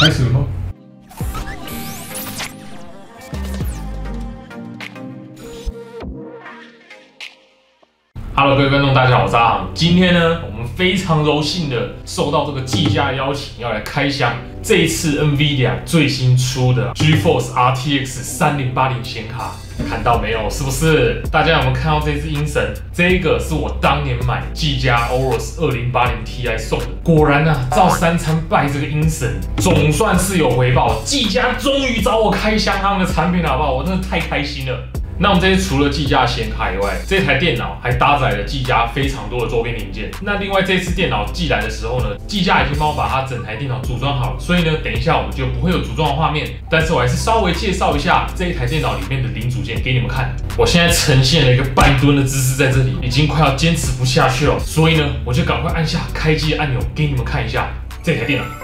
开始了吗？Hello， 各位观众，大家好，我是阿航。今天呢，我们非常荣幸的受到这个技嘉邀请，要来开箱这一次 NVIDIA 最新出的 GeForce RTX 3080显卡。看到没有？是不是？大家有没有看到这只鹰神？这个是我当年买技嘉 Aorus 2080 Ti 送的。果然啊，照三餐拜这个鹰神，总算是有回报。技嘉终于找我开箱他们的产品了，好不好？我真的太开心了。那我们这次除了技嘉显卡以外，这台电脑还搭载了技嘉非常多的周边零件。那另外这次电脑寄来的时候呢，技嘉已经帮我把它整台电脑组装好了，所以呢，等一下我们就不会有组装的画面。但是我还是稍微介绍一下这一台电脑里面的零组件给你们看。我现在呈现了一个半蹲的姿势在这里，已经快要坚持不下去了，所以呢，我就赶快按下开机的按钮，给你们看一下这台电脑。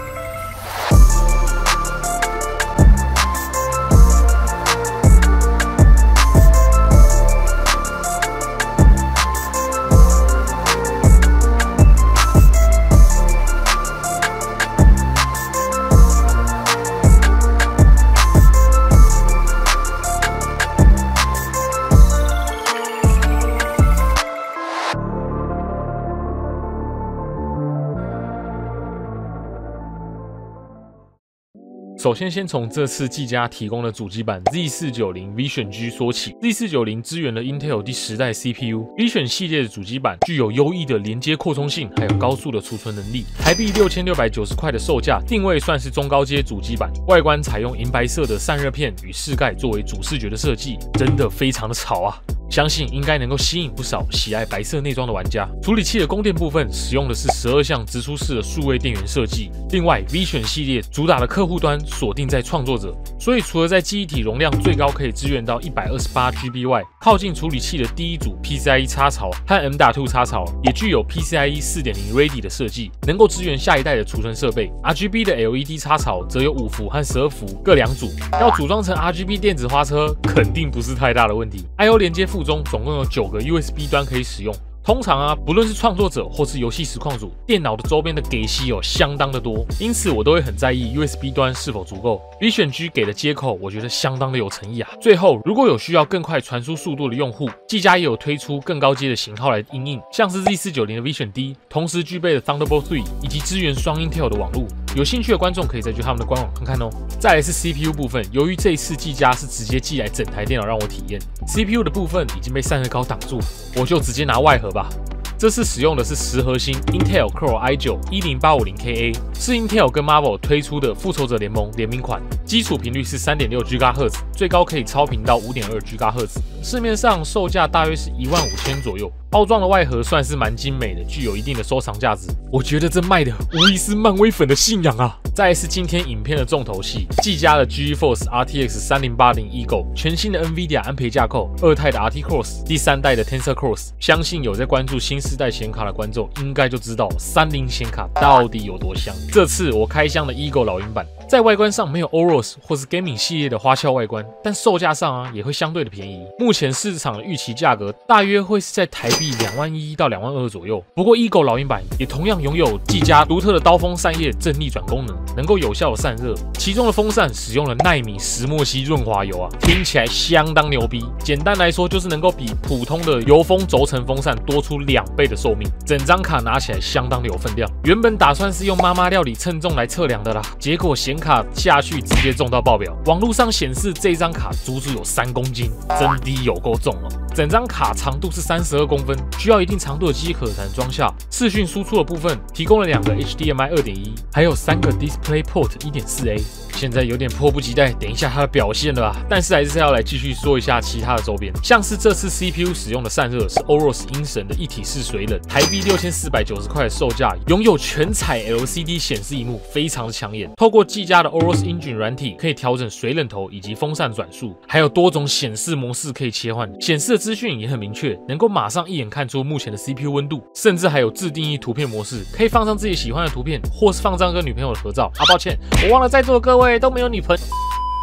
首先从这次技嘉提供的主机板 Z490 Vision G 说起。Z490 支援了 Intel 第10代 CPU。Vision 系列的主机板具有优异的连接扩充性，还有高速的储存能力。台币6690块的售价，定位算是中高阶主机板。外观采用银白色的散热片与饰盖作为主视觉的设计，真的非常的潮啊！相信应该能够吸引不少喜爱白色内装的玩家。处理器的供电部分使用的是12项直出式的数位电源设计。另外 ，Vision 系列主打的客户端锁定在创作者，所以除了在记忆体容量最高可以支援到128GB 外，靠近处理器的第一组 PCIe 插槽和 M.2 插槽也具有 PCIe 4.0 Ready 的设计，能够支援下一代的储存设备。RGB 的 LED 插槽则有5伏和12伏各2组，要组装成 RGB 电子花车肯定不是太大的问题。I/O 连接附中总共有9个 USB 端可以使用。通常啊，不论是创作者或是游戏实况组，电脑的周边的给息有相当的多，因此我都会很在意 USB 端是否足够。Vision G 给的接口，我觉得相当的有诚意啊。最后，如果有需要更快传输速度的用户，技嘉也有推出更高阶的型号来因应，像是 Z490 的 Vision D， 同时具备了 Thunderbolt 3以及支援双 Intel 的网络。有兴趣的观众可以再去他们的官网看看哦。再来是 CPU 部分，由于这一次技嘉是直接寄来整台电脑让我体验 ，CPU 的部分已经被散热膏挡住，我就直接拿外盒吧。这次使用的是10核心 Intel Core i9 10850KA， 是 Intel 跟 Marvel 推出的复仇者联盟联名款，基础频率是 3.6 GHz， 最高可以超频到 5.2 GHz， 市面上售价大约是15000左右。包装的外盒算是蛮精美的，具有一定的收藏价值。我觉得这卖的无疑是漫威粉的信仰啊！再来是今天影片的重头戏，技嘉的 GeForce RTX 3080 Eagle， 全新的 NVIDIA 安培架构，2代的 RT Cross， 第3代的 Tensor Cross。相信有在关注新世代显卡的观众，应该就知道30显卡到底有多香。这次我开箱的 Eagle 老鹰版，在外观上没有 Aorus 或是 Gaming 系列的花俏外观，但售价上啊也会相对的便宜。目前市场的预期价格大约会是在台币21000到22000左右。不过 Eagle 老鹰版也同样拥有技嘉独特的刀锋扇叶正逆转功能，能够有效的散热。其中的风扇使用了奈米石墨烯润滑油啊，听起来相当牛逼。简单来说就是能够比普通的油封轴承风扇多出2倍的寿命。整张卡拿起来相当的有分量，原本打算是用妈妈料理称重来测量的啦，结果显卡下去直接重到爆表。网络上显示这张卡足足有3公斤，真的有够重哦。整张卡长度是32公分，需要一定长度的机壳才能装下。视讯输出的部分提供了2个 HDMI 2.1， 还有3个 DisplayPort 1.4A。现在有点迫不及待，等一下它的表现了啊！但是还是要来继续说一下其他的周边，像是这次 CPU 使用的散热是 Aorus 鹰神的一体式水冷，台币6490块的售价，拥有全彩 LCD 显示萤幕，非常的抢眼。透过技嘉的 Aorus Engine 软体，可以调整水冷头以及风扇转速，还有多种显示模式可以切换，显示的资讯也很明确，能够马上一眼看出目前的 CPU 温度，甚至还有自定义图片模式，可以放上自己喜欢的图片，或是放张跟女朋友的合照。啊，抱歉，我忘了在座的各位都没有女朋友。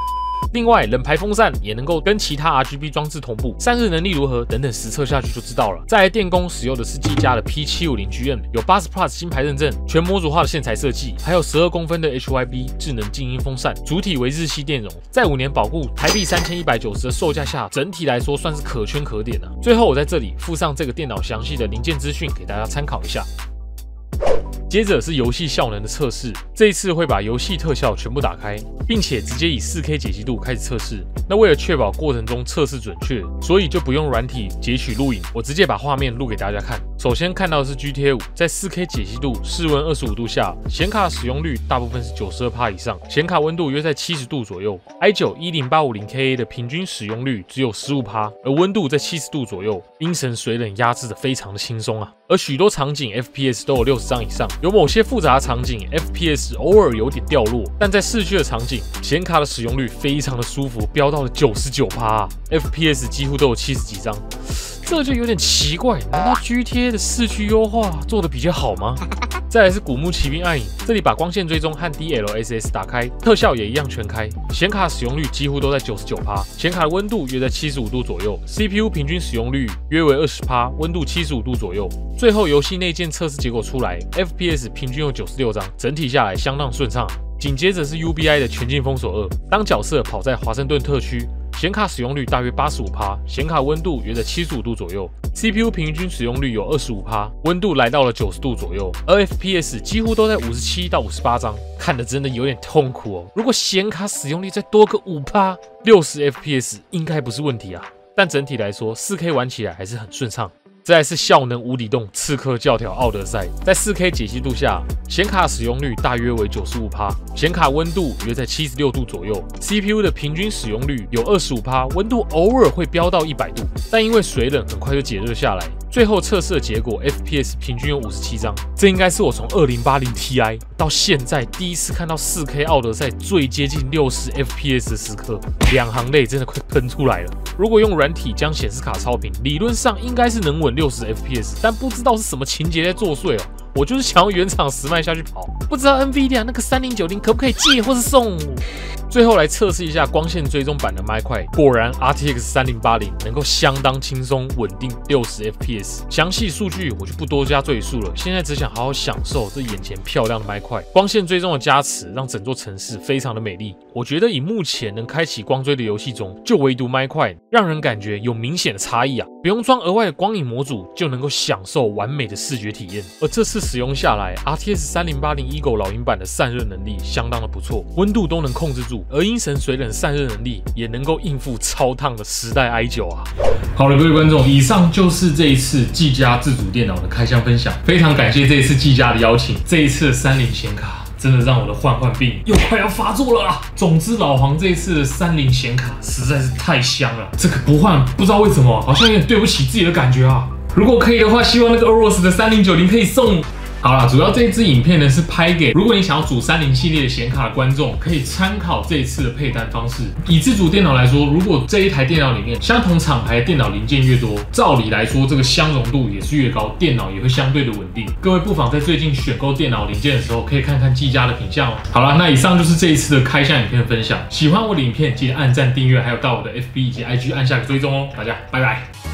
另外，冷排风扇也能够跟其他 RGB 装置同步，散热能力如何等等，实测下去就知道了。再来电工使用的是技嘉的 P750GM， 有80 Plus 金牌认证，全模组化的线材设计，还有12公分的 HYB 智能静音风扇，主体为日系电容，在5年保固台币3190的售价下，整体来说算是可圈可点啊。最后我在这里附上这个电脑详细的零件资讯给大家参考一下。接着是游戏效能的测试，这一次会把游戏特效全部打开，并且直接以 4K 解析度开始测试。那为了确保过程中测试准确，所以就不用软体截取录影，我直接把画面录给大家看。首先看到的是 GTA 5，在 4K 解析度、室温25度下，显卡使用率大部分是 92% 以上，显卡温度约在70度左右。i9 10850KA 的平均使用率只有 15%， 而温度在70度左右，阴沉水冷压制的非常的轻松啊。而许多场景 FPS 都有60张以上，有某些复杂的场景 FPS 偶尔有点掉落，但在市区的场景，显卡的使用率非常的舒服，飙到了 99% 啊 ，FPS 几乎都有70几张。这就有点奇怪，难道 GTA 的市区优化做得比较好吗？再来是古墓奇兵暗影，这里把光线追踪和 DLSS 打开，特效也一样全开，显卡使用率几乎都在 99%， 显卡的温度约在75度左右 ，CPU 平均使用率约为 20%， 温度75度左右。最后游戏内建测试结果出来 ，FPS 平均有96张，整体下来相当顺畅。紧接着是 UBI 的全境封锁2，当角色跑在华盛顿特区。显卡使用率大约 85%， 显卡温度约在75度左右 ，CPU 平均使用率有 25%， 温度来到了90度左右，而 FPS 几乎都在57到58张，看得真的有点痛苦哦。如果显卡使用率再多个5%， 60 FPS 应该不是问题啊。但整体来说 ，4K 玩起来还是很顺畅。再来是效能无底洞刺客教条奥德赛，在 4K 解析度下，显卡使用率大约为 95%， 显卡温度约在76度左右 ，CPU 的平均使用率有 25%， 温度偶尔会飙到100度，但因为水冷很快就解热下来。最后测试的结果 FPS 平均有57张，这应该是我从2080 Ti 到现在第一次看到 4K 奥德赛最接近60 FPS 的时刻，两行泪真的快喷出来了。如果用软体将显示卡超频，理论上应该是能稳60 FPS， 但不知道是什么情节在作祟哦。我就是想要原厂时迈下去跑，不知道 NVIDIA 那个3090可不可以借或是送？最后来测试一下光线追踪版的麦块，果然 RTX 3080能够相当轻松稳定60 FPS。详细数据我就不多加赘述了，现在只想好好享受这眼前漂亮的麦块。光线追踪的加持让整座城市非常的美丽。我觉得以目前能开启光追的游戏中，就唯独麦块让人感觉有明显的差异啊！不用装额外的光影模组就能够享受完美的视觉体验。而这次使用下来 ，RTX 3080 Eagle 老鹰版的散热能力相当的不错，温度都能控制住。而阴神水冷散热能力也能够应付超烫的时代 i9 啊！好了，各位观众，以上就是这一次技嘉自主电脑的开箱分享，非常感谢这一次技嘉的邀请，这一次的30显卡真的让我的患病又快要发作了啊！总之，老黄这一次的30显卡实在是太香了，这个不换不知道为什么，好像有点对不起自己的感觉啊！如果可以的话，希望那个 Aorus 的3090可以送。好啦，主要这一支影片呢是拍给如果你想要组30系列的显卡的观众，可以参考这一次的配单方式。以自主电脑来说，如果这一台电脑里面相同厂牌的电脑零件越多，照理来说这个相容度也是越高，电脑也会相对的稳定。各位不妨在最近选购电脑零件的时候，可以看看技嘉的品项哦。好啦，那以上就是这一次的开箱影片的分享。喜欢我的影片，记得按赞、订阅，还有到我的 FB 以及 IG 按下个追踪哦。大家拜拜。